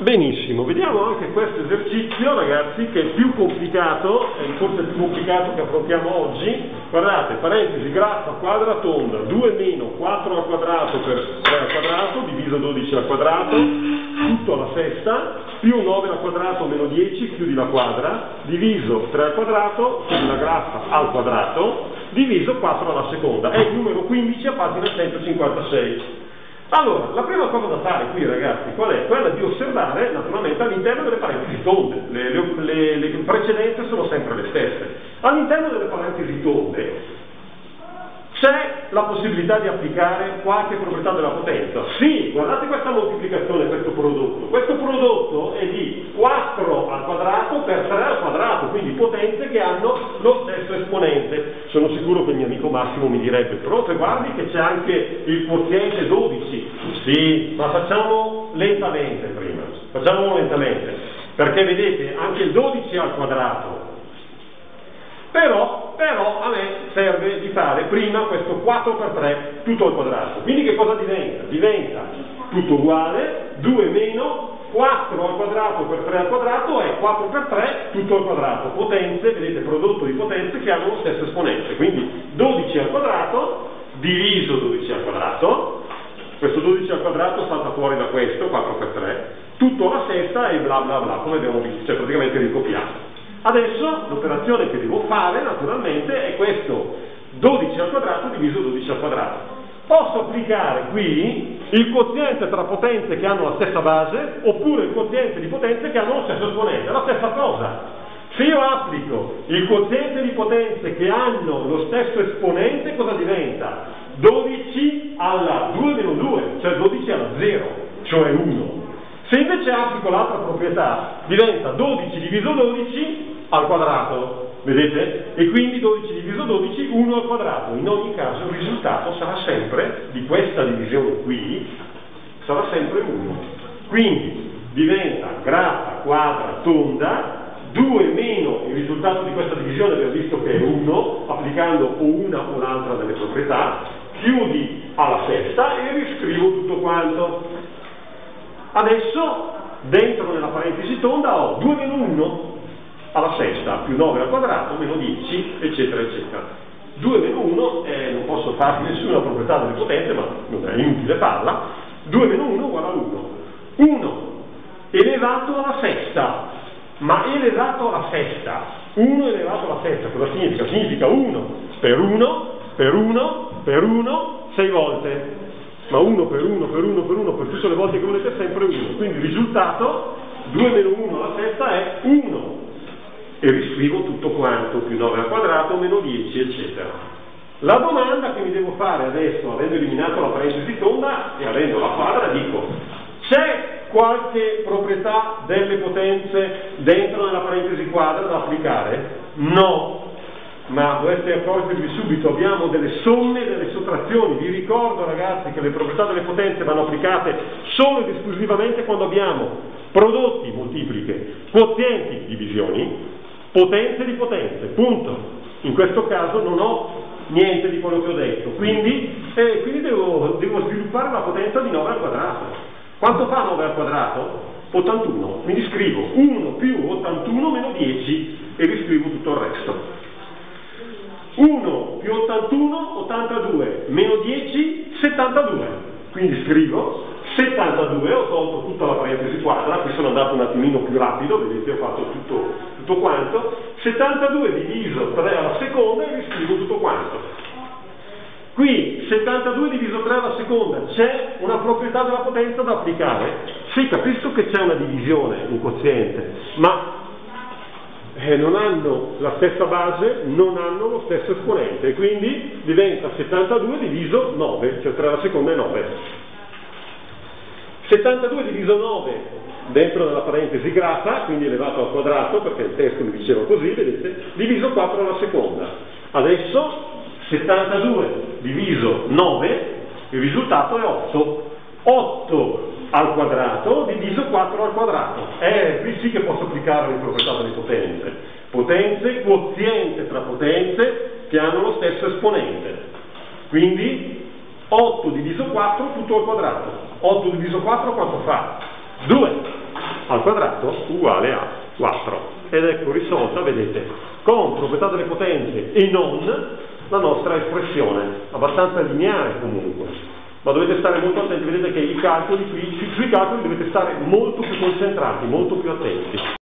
Benissimo, vediamo anche questo esercizio, ragazzi, che è più complicato, forse più complicato che affrontiamo oggi. Guardate, parentesi, graffa, quadra, tonda, 2 meno 4 al quadrato per 3 al quadrato, diviso 12 al quadrato, tutto alla sesta, più 9 al quadrato meno 10, chiudi la quadra, diviso 3 al quadrato, chiudi la graffa al quadrato, diviso 4 alla seconda. È il numero 15 a pagina 156. Allora, la prima cosa da fare qui, ragazzi, qual è? Quella di osservare, naturalmente, all'interno delle parentesi tonde. Le precedenze sono sempre le stesse. All'interno delle parentesi tonde c'è la possibilità di applicare qualche proprietà della potenza. Sì, guardate questa moltiplicazione, questo prodotto. Questo prodotto è di 4 al quadrato per 3 al quadrato, quindi potenze che hanno lo stesso esponente. Sono sicuro che il mio amico Massimo mi direbbe, però se guardi che c'è anche il quoziente 12. Sì, ma facciamo lentamente prima. Facciamolo lentamente, perché vedete, anche il 12 al quadrato. Però a me serve di fare prima questo 4 per 3 tutto al quadrato. Quindi che cosa diventa? Diventa tutto uguale, 2 meno 4 al quadrato per 3 al quadrato è 4 per 3 tutto al quadrato. Potenze, vedete, prodotto di potenze che hanno lo stesso esponente. Quindi 12 al quadrato diviso 12 al quadrato. Questo 12 al quadrato salta fuori da questo, 4 per 3, tutto alla sesta e bla bla bla, come abbiamo visto, cioè praticamente ricopiato. Adesso l'operazione che devo fare naturalmente è questo 12 al quadrato diviso 12 al quadrato. Posso applicare qui il quoziente tra potenze che hanno la stessa base oppure il quoziente di potenze che hanno lo stesso esponente, è la stessa cosa. Se io applico il quoziente di potenze che hanno lo stesso esponente, cosa diventa? 12 alla 2 meno 2, cioè 12 alla 0, cioè 1. Se invece applico l'altra proprietà, diventa 12 diviso 12 al quadrato, vedete? E quindi 12 diviso 12, 1 al quadrato. In ogni caso il risultato sarà sempre, di questa divisione qui, sarà sempre 1. Quindi diventa graffa, quadra, tonda, 2 meno il risultato di questa divisione, abbiamo visto che è 1, applicando o una o l'altra delle proprietà, chiudi alla sesta e riscrivo tutto quanto. Adesso, dentro nella parentesi tonda ho 2 meno 1 alla sesta, più 9 al quadrato, meno 10, eccetera, eccetera. 2 meno 1, non posso fare nessuna proprietà delle potenze, ma non è inutile farla. 2 meno 1 uguale a 1. 1 elevato alla sesta, ma elevato alla sesta. 1 elevato alla sesta, cosa significa? Significa 1 per 1, per 1, per 1, 6 volte. Ma 1 per 1 per 1 per 1 per tutte le volte che volete è sempre 1. Quindi il risultato 2 meno 1 alla sesta è 1. E riscrivo tutto quanto, più 9 al quadrato, meno 10, eccetera. La domanda che mi devo fare adesso, avendo eliminato la parentesi tonda e avendo la quadra, dico: c'è qualche proprietà delle potenze dentro nella parentesi quadra da applicare? No. Ma dovete accorgervi subito, abbiamo delle somme e delle sottrazioni. Vi ricordo, ragazzi, che le proprietà delle potenze vanno applicate solo ed esclusivamente quando abbiamo prodotti, moltipliche, quozienti, divisioni, potenze di potenze, punto. In questo caso non ho niente di quello che ho detto, quindi devo sviluppare la potenza di 9 al quadrato. Quanto fa 9 al quadrato? 81, quindi scrivo 1 più 81 meno 10 e riscrivo tutto il resto. 1 più 81, 82, meno 10, 72. Quindi scrivo 72, ho tolto tutta la parentesi quadra, qui sono andato un attimino più rapido, vedete, ho fatto tutto quanto. 72 diviso 3 alla seconda e riscrivo tutto quanto. Qui 72 diviso 3 alla seconda, c'è una proprietà della potenza da applicare? Sì, capisco che c'è una divisione, un quoziente, ma non hanno la stessa base, non hanno lo stesso esponente, quindi diventa 72 diviso 9, cioè 3 alla seconda è 9. 72 diviso 9 dentro nella parentesi graffa, quindi elevato al quadrato, perché il testo mi diceva così, vedete, diviso 4 alla seconda. Adesso 72 diviso 9, il risultato è 8. 8 al quadrato diviso 4 al quadrato. Qui sì che posso applicare le proprietà delle potenze. Potenze, quoziente tra potenze che hanno lo stesso esponente. Quindi 8 diviso 4 tutto al quadrato. 8 diviso 4 quanto fa? 2. al quadrato uguale a 4. Ed ecco risolta, vedete, con proprietà delle potenze e non la nostra espressione, abbastanza lineare comunque. Ma dovete stare molto attenti, vedete che i calcoli qui, sui calcoli dovete stare molto più concentrati, molto più attenti.